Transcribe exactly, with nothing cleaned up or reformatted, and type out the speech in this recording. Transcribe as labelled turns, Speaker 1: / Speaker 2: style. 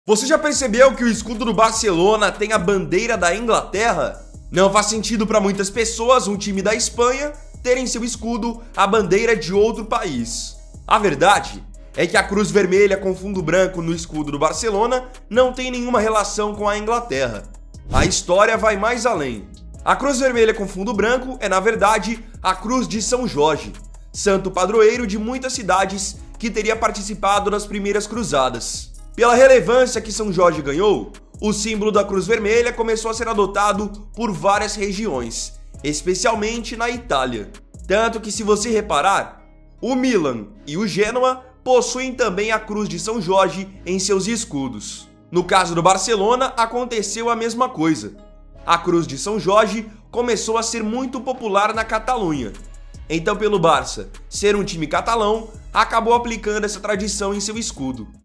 Speaker 1: Você já percebeu que o escudo do Barcelona tem a bandeira da Inglaterra? Não faz sentido para muitas pessoas um time da Espanha ter em seu escudo a bandeira de outro país. A verdade é que a cruz vermelha com fundo branco no escudo do Barcelona não tem nenhuma relação com a Inglaterra. A história vai mais além. A cruz vermelha com fundo branco é, na verdade, a cruz de São Jorge, santo padroeiro de muitas cidades que teria participado das primeiras cruzadas. Pela relevância que São Jorge ganhou, o símbolo da cruz vermelha começou a ser adotado por várias regiões, especialmente na Itália. Tanto que, se você reparar, o Milan e o Genoa possuem também a cruz de São Jorge em seus escudos. No caso do Barcelona, aconteceu a mesma coisa. A cruz de São Jorge começou a ser muito popular na Catalunha. Então, pelo Barça ser um time catalão, acabou aplicando essa tradição em seu escudo.